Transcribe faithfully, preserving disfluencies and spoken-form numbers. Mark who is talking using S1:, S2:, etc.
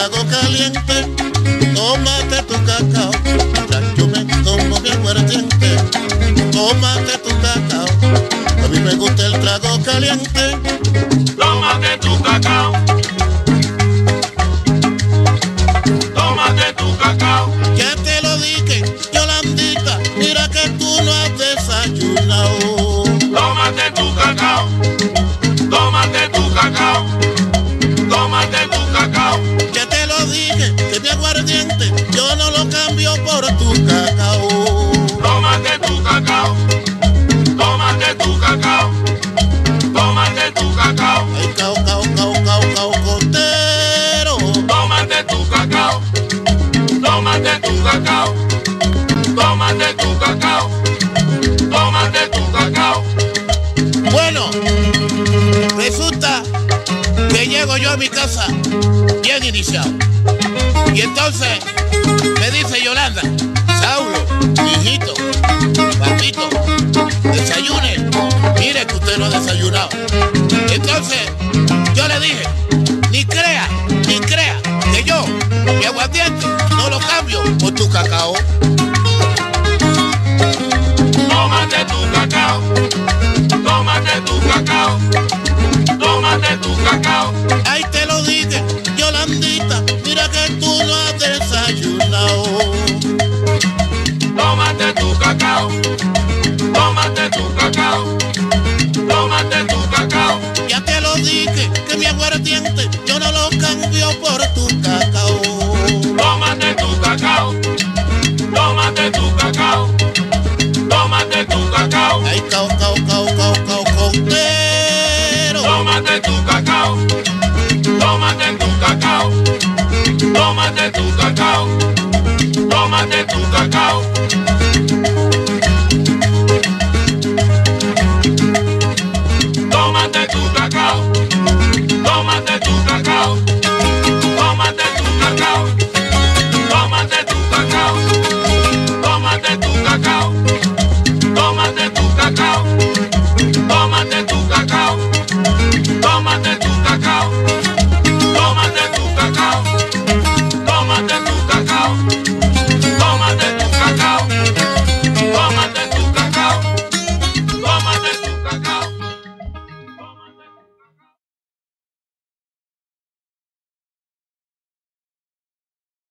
S1: trago caliente, tómate tu cacao. Yo me tomo mi aguardiente, tómate tu cacao. A mí me gusta el trago caliente,
S2: tómate tu cacao. Tómate tu cacao.
S1: Ya te lo dije, Yolandita, mira que tú no has desayunado.
S2: Tómate tu cacao. Tómate tu cacao. Tómate tu cacao.
S1: Ya te lo dije, que mi aguardiente yo no lo cambio por tu cacao.
S2: Tómate tu cacao. Tómate tu cacao. Tómate tu cacao.
S1: Ay, cao, cao, cao, cao, cao, costero.
S2: Tómate tu cacao. Tómate tu cacao. Tómate tu cacao. Tómate tu cacao.
S1: Bueno, resulta que llego yo a mi casa bien iniciado. Y entonces me dice Yolanda: Saulo, hijito, papito, desayune. Mire que usted no ha desayunado. Y entonces yo le dije: ni crea, ni crea que yo, mi aguardiente, no lo cambio por tu cacao.
S2: Tómate tu cacao. Tómate tu cacao. Tómate tu cacao.
S1: Ay, te lo dije, Yolandita, mira que tú no has desayunado.
S2: Tómate tu cacao. Tómate tu cacao. Tómate tu cacao.
S1: Ya te lo dije, que mi aguardiente yo no lo cambio por tu cacao.
S2: Tómate tu cacao. Tómate tu cacao. Tómate tu cacao.
S1: Ay, cao, cao, cao, cao, cao, costero.
S2: Tómate tu cacao. Tómate tu cacao. Tómate tu